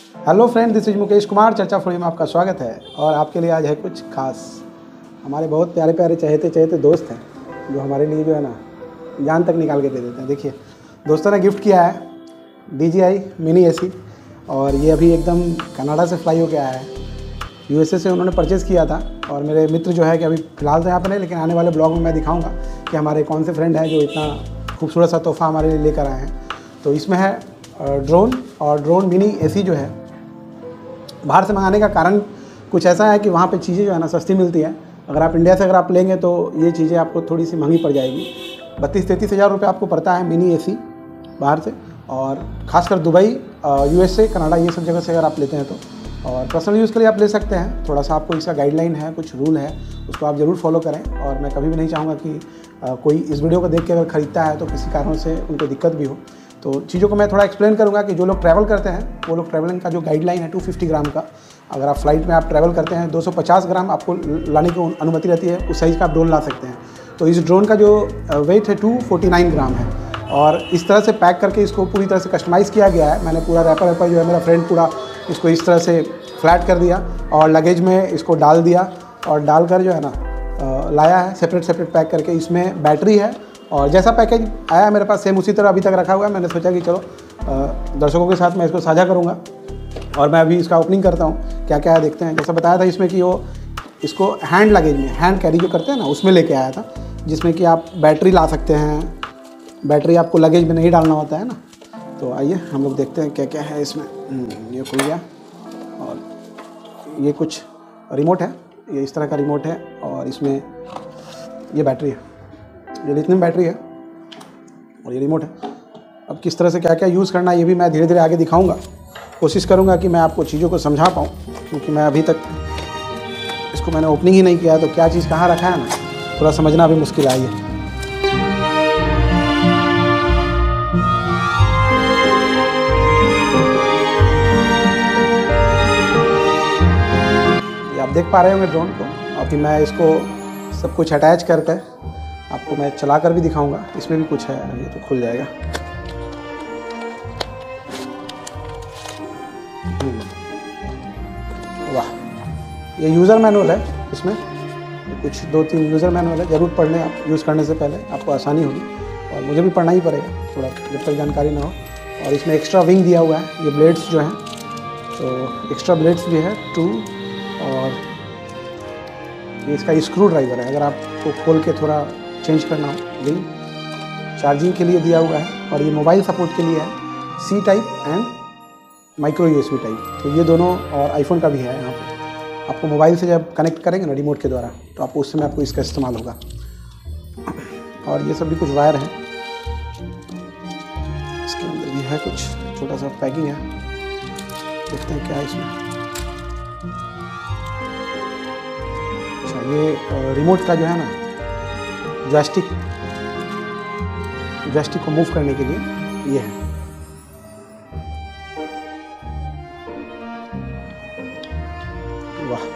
Hello friend, this is Mukesh Kumar. चर्चा forum में आपका स्वागत है। और आपके लिए आज है कुछ खास। हमारे बहुत प्यारे प्यारे चहेते दोस्त हैं जो हमारे लिए जो है ना जान तक निकाल के दे देते हैं। देखिए, दोस्तों ने गिफ्ट किया है DJI मिनी AC, और ये अभी एकदम कनाडा से फ्लाई होकर आया है। USA से उन्होंने परचेज़ किया था। और मेरे मित्र जो है कि अभी फ़िलहाल तो यहाँ पर नहीं, लेकिन आने वाले ब्लॉग में मैं दिखाऊँगा कि हमारे कौन से फ्रेंड हैं जो इतना खूबसूरत सा तोहफ़ा हमारे लिए लेकर आए हैं। तो इसमें है ड्रोन, और ड्रोन मिनी AC जो है बाहर से मंगाने का कारण कुछ ऐसा है कि वहाँ पे चीज़ें जो है ना सस्ती मिलती है। अगर आप इंडिया से अगर आप लेंगे तो ये चीज़ें आपको थोड़ी सी महंगी पड़ जाएगी। 32-33 हज़ार रुपये आपको पड़ता है मिनी AC बाहर से, और ख़ासकर दुबई, USA, कनाडा, ये सब जगह से अगर आप लेते हैं तो। और पर्सनल यूज़ के लिए आप ले सकते हैं। थोड़ा सा आपको इसका गाइडलाइन है, कुछ रूल है, उसको आप ज़रूर फॉलो करें। और मैं कभी भी नहीं चाहूँगा कि कोई इस वीडियो को देख के अगर ख़रीदता है तो किसी कारणों से उनको दिक्कत भी हो। तो चीज़ों को मैं थोड़ा एक्सप्लेन करूँगा कि जो लोग ट्रैवल करते हैं वो लोग ट्रैवलिंग का जो गाइडलाइन है 250 ग्राम का, अगर आप फ्लाइट में आप ट्रैवल करते हैं 250 ग्राम आपको लाने की अनुमति रहती है। उस साइज़ का आप ड्रोन ला सकते हैं। तो इस ड्रोन का जो वेट है 249 ग्राम है। और इस तरह से पैक करके इसको पूरी तरह से कस्टमाइज़ किया गया है। मैंने पूरा रैपर जो है, मेरा फ्रेंड पूरा इसको इस तरह से फ्लैट कर दिया और लगेज में इसको डाल दिया, और डालकर जो है ना लाया है सेपरेट पैक करके। इसमें बैटरी है, और जैसा पैकेज आया है मेरे पास सेम उसी तरह अभी तक रखा हुआ है। मैंने सोचा कि चलो दर्शकों के साथ मैं इसको साझा करूंगा, और मैं अभी इसका ओपनिंग करता हूं। क्या क्या है देखते हैं। जैसा बताया था इसमें कि वो इसको हैंड लगेज में, हैंड कैरी जो करते हैं ना, उसमें लेके आया था, जिसमें कि आप बैटरी ला सकते हैं। बैटरी आपको लगेज में नहीं डालना होता है ना। तो आइए हम लोग देखते हैं क्या क्या है इसमें। ये खुल गया, और ये कुछ रिमोट है, ये इस तरह का रिमोट है, और इसमें ये बैटरी है, ये लिथियम बैटरी है, और ये रिमोट है। अब किस तरह से क्या क्या यूज़ करना है ये भी मैं धीरे धीरे आगे दिखाऊंगा। कोशिश करूंगा कि मैं आपको चीज़ों को समझा पाऊँ, क्योंकि मैं अभी तक इसको मैंने ओपनिंग ही नहीं किया है। तो क्या चीज़ कहाँ रखा है ना, थोड़ा समझना भी मुश्किल आई है। आप देख पा रहे होंगे ड्रोन को। अभी मैं इसको सब कुछ अटैच करके आपको मैं चला कर भी दिखाऊंगा। इसमें भी कुछ है, ये तो खुल जाएगा। वाह, ये यूज़र मैनुअल है। इसमें कुछ 2-3 यूज़र मैनुअल है, ज़रूर पढ़ लें आप। यूज़ करने से पहले आपको आसानी होगी, और मुझे भी पढ़ना ही पड़ेगा थोड़ा, जब तक जानकारी ना हो। और इसमें एक्स्ट्रा विंग दिया हुआ है, ये ब्लेड्स जो हैं, तो एक्स्ट्रा ब्लेड्स भी है 2। और ये इसका स्क्रू ड्राइवर है, अगर आपको खोल के थोड़ा चेंज करना हो। विंग चार्जिंग के लिए दिया हुआ है, और ये मोबाइल सपोर्ट के लिए है, C type and micro USB type. तो ये दोनों, और आईफोन का भी है यहाँ पे। आपको मोबाइल से जब कनेक्ट करेंगे ना रिमोट के द्वारा, तो आपको उस समय आपको इसका इस्तेमाल होगा। और ये सब भी कुछ वायर है, इसके अंदर भी है कुछ छोटा सा पैकिंग है। देखते हैं क्या है इसमें। अच्छा, ये रिमोट का जो है ना जॉयस्टिक को मूव करने के लिए ये है। वाह,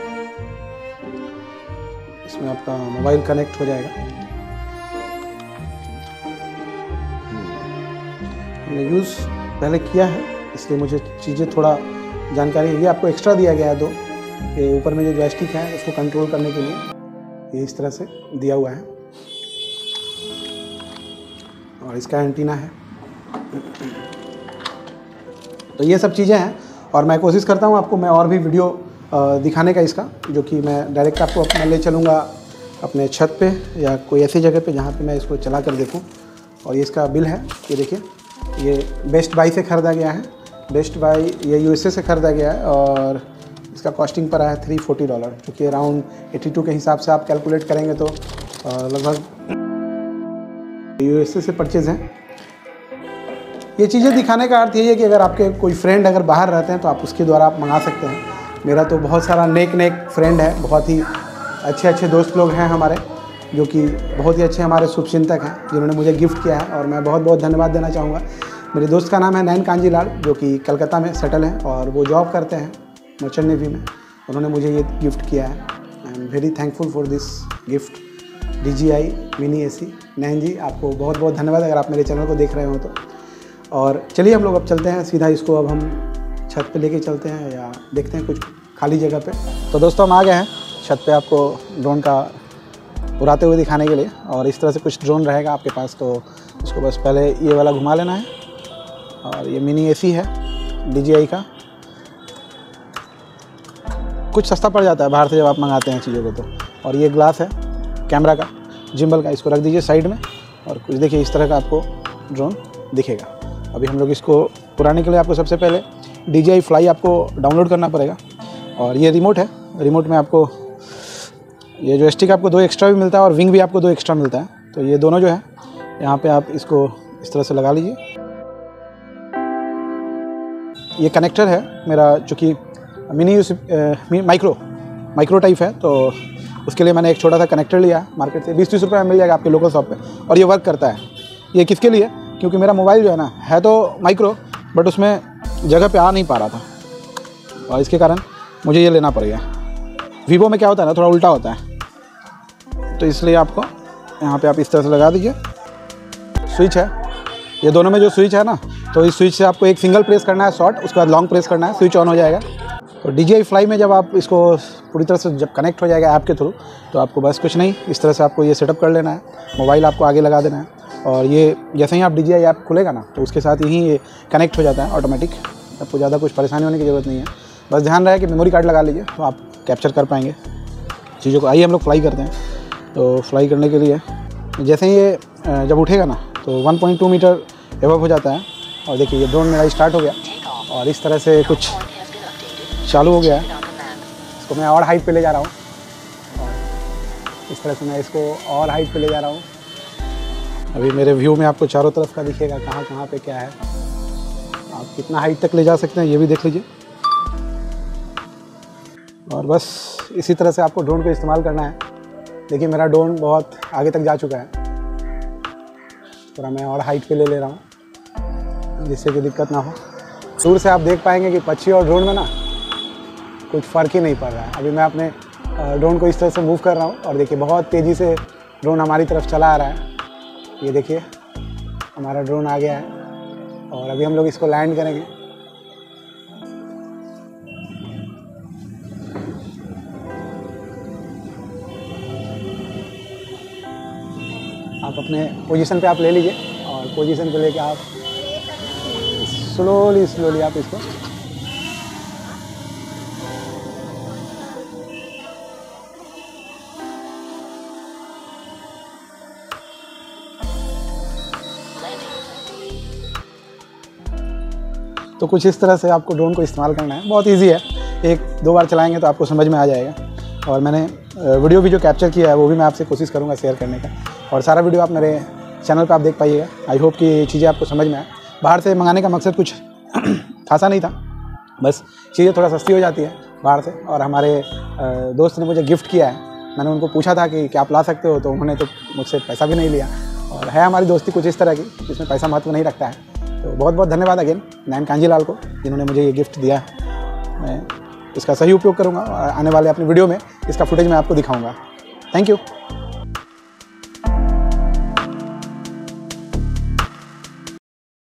इसमें आपका मोबाइल कनेक्ट हो जाएगा। मैंने यूज़ पहले किया है, इसलिए मुझे चीज़ें थोड़ा जानकारी है। ये आपको एक्स्ट्रा दिया गया है 2। ये ऊपर में जो जॉयस्टिक है उसको कंट्रोल करने के लिए ये इस तरह से दिया हुआ है, और इसका एंटीना है। तो ये सब चीज़ें हैं, और मैं कोशिश करता हूँ आपको मैं और भी वीडियो दिखाने का इसका, जो कि मैं डायरेक्ट आपको अपना ले चलूँगा अपने छत पे या कोई ऐसी जगह पे जहाँ पे मैं इसको चला कर देखूँ। और ये इसका बिल है, ये देखिए, ये बेस्ट बाय से ख़रीदा गया है। बेस्ट बाय ये USA से ख़रीदा गया है, और इसका कॉस्टिंग पर आया $340, जो कि अराउंड 82 के हिसाब से आप कैलकुलेट करेंगे तो लगभग USA से परचेज़ है। ये चीज़ें दिखाने का अर्थ यही है कि अगर आपके कोई फ्रेंड अगर बाहर रहते हैं तो आप उसके द्वारा आप मंगा सकते हैं। मेरा तो बहुत सारा नेक फ्रेंड है, बहुत ही अच्छे दोस्त लोग हैं हमारे, जो कि बहुत ही अच्छे हमारे शुभचिंतक हैं, जिन्होंने मुझे गिफ्ट किया है। और मैं बहुत बहुत धन्यवाद देना चाहूँगा। मेरे दोस्त का नाम है नैन कांजी लाल, जो कि कलकत्ता में सेटल हैं, और वो जॉब करते हैं मर्चेंट नेवी में। उन्होंने मुझे ये गिफ्ट किया है। I am very thankful for this gift, DJI mini AC। Nain ji, आपको बहुत बहुत धन्यवाद अगर आप मेरे चैनल को देख रहे हो तो। और चलिए हम लोग अब चलते हैं सीधा, इसको अब हम छत पे लेके चलते हैं या देखते हैं कुछ खाली जगह पे। तो दोस्तों हम आ गए हैं छत पे आपको ड्रोन का उड़ाते हुए दिखाने के लिए। और इस तरह से कुछ ड्रोन रहेगा आपके पास, तो उसको बस पहले ये वाला घुमा लेना है। और ये मिनी एसी है DJI का, कुछ सस्ता पड़ जाता है बाहर से जब आप मंगाते हैं चीज़ों को तो। और ये ग्लास है कैमरा का, जिम्बल का, इसको रख दीजिए साइड में और कुछ देखिए इस तरह का आपको ड्रोन दिखेगा। अभी हम लोग इसको उड़ाने के लिए आपको सबसे पहले DJI Fly आपको डाउनलोड करना पड़ेगा। और ये रिमोट है, रिमोट में आपको ये जो स्टिक आपको 2 एक्स्ट्रा भी मिलता है और विंग भी आपको 2 एक्स्ट्रा मिलता है। तो ये दोनों जो है यहाँ पे आप इसको इस तरह से लगा लीजिए। ये कनेक्टर है मेरा, चूँकि मिनी माइक्रो टाइप है, तो उसके लिए मैंने एक छोटा सा कनेक्टर लिया है मार्केट से। 20-30 रुपये में मिल जाएगा आपके लोकल शॉप पे। और ये वर्क करता है। ये किसके लिए? क्योंकि मेरा मोबाइल जो है ना, है तो माइक्रो बट उसमें जगह पे आ नहीं पा रहा था और इसके कारण मुझे ये लेना पड़ गया। वीवो में क्या होता है ना, थोड़ा उल्टा होता है, तो इसलिए आपको यहाँ पे आप इस तरह से लगा दीजिए। स्विच है, ये दोनों में जो स्विच है ना, तो इस स्विच से आपको एक सिंगल प्रेस करना है शॉर्ट, उसके बाद लॉन्ग प्रेस करना है, स्विच ऑन हो जाएगा। तो DJI Fly में जब आप इसको पूरी तरह से जब कनेक्ट हो जाएगा ऐप के थ्रू, तो आपको बस कुछ नहीं, इस तरह से आपको ये सेटअप कर लेना है। मोबाइल आपको आगे लगा देना है और ये जैसे ही आप DJI ऐप खुलेगा ना, तो उसके साथ ही ये कनेक्ट हो जाता है ऑटोमेटिक। आपको ज़्यादा कुछ परेशानी होने की ज़रूरत नहीं है। बस ध्यान रहे कि मेमोरी कार्ड लगा लीजिए, तो आप कैप्चर कर पाएंगे चीज़ों को। आइए हम लोग फ्लाई करते हैं। तो फ्लाई करने के लिए जैसे ही ये जब उठेगा ना, तो 1.2 मीटर एबव हो जाता है। और देखिए ये ड्रोन मेरा स्टार्ट हो गया और इस तरह से कुछ चालू हो गया है। इसको मैं और हाइट पे ले जा रहा हूँ और इस तरह से मैं इसको और हाइट पे ले जा रहा हूँ। अभी मेरे व्यू में आपको चारों तरफ का दिखेगा कहाँ कहाँ पे क्या है। आप कितना हाइट तक ले जा सकते हैं ये भी देख लीजिए। और बस इसी तरह से आपको ड्रोन को इस्तेमाल करना है। देखिए मेरा ड्रोन बहुत आगे तक जा चुका है, थोड़ा मैं और हाइट पे ले रहा हूँ जिससे कि दिक्कत ना हो। दूर से आप देख पाएंगे कि पक्षी और ड्रोन में ना कुछ फ़र्क ही नहीं पड़ रहा है। अभी मैं अपने ड्रोन को इस तरह से मूव कर रहा हूँ और देखिए बहुत तेज़ी से ड्रोन हमारी तरफ चला आ रहा है। ये देखिए हमारा ड्रोन आ गया है और अभी हम लोग इसको लैंड करेंगे। आप अपने पोजीशन पे आप ले लीजिए और पोजीशन पे लेके आप स्लोली आप इसको तो कुछ इस तरह से आपको ड्रोन को इस्तेमाल करना है। बहुत इजी है, 1-2 बार चलाएंगे तो आपको समझ में आ जाएगा। और मैंने वीडियो भी जो कैप्चर किया है वो भी मैं आपसे कोशिश करूँगा शेयर करने का। और सारा वीडियो आप मेरे चैनल पे आप देख पाइएगा। आई होप कि ये चीज़ें आपको समझ में आए। बाहर से मंगाने का मकसद कुछ खासा नहीं था, बस चीज़ें थोड़ा सस्ती हो जाती है बाहर से। और हमारे दोस्त ने मुझे गिफ्ट किया है। मैंने उनको पूछा था कि क्या आप ला सकते हो, तो उन्होंने तो मुझसे पैसा भी नहीं लिया। और है हमारी दोस्ती कुछ इस तरह की जिसमें पैसा महत्व नहीं रखता है। तो बहुत बहुत धन्यवाद अगेन नैन कांजीलाल को, जिन्होंने मुझे ये गिफ्ट दिया। मैं इसका सही उपयोग करूँगा और आने वाले अपनी वीडियो में इसका फुटेज मैं आपको दिखाऊँगा। Thank you.